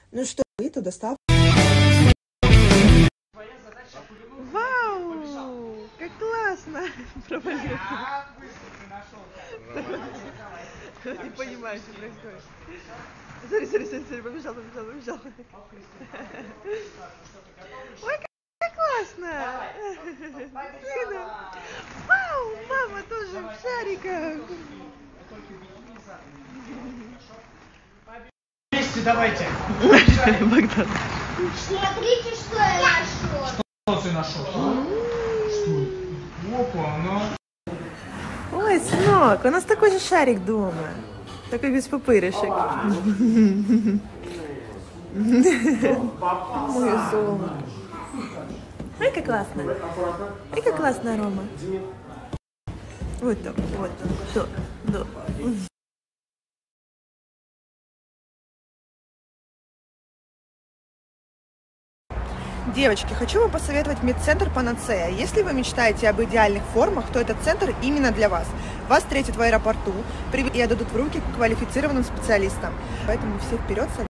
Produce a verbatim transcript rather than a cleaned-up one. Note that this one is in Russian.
Ну что, эту доставку. Вау! Как классно! Провалил. Не понимаю, что происходит. Смотри, смотри, смотри, смотри, побежал, побежал, побежал. Ой, как, как классно! Сына. Вау, мама тоже в шариках. Вместе давайте. Богдан. Смотрите, что я нашел. Что ты нашел? Что? Опа, она. Ой, сынок, у нас такой же шарик дома. Такой без пупырышек. Мой солнце. Ой, как классно. Ой, как классно, Рома. Вот так, вот так, да, да. Девочки, хочу вам посоветовать медцентр Панацея. Если вы мечтаете об идеальных формах, то этот центр именно для вас. Вас встретят в аэропорту и отдадут в руки квалифицированным специалистам. Поэтому все вперед!